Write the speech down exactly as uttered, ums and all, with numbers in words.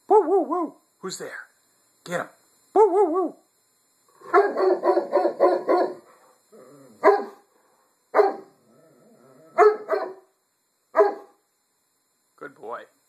Woo, woo, woo. Who's there? Get him. Woo, woo, woo. Good boy.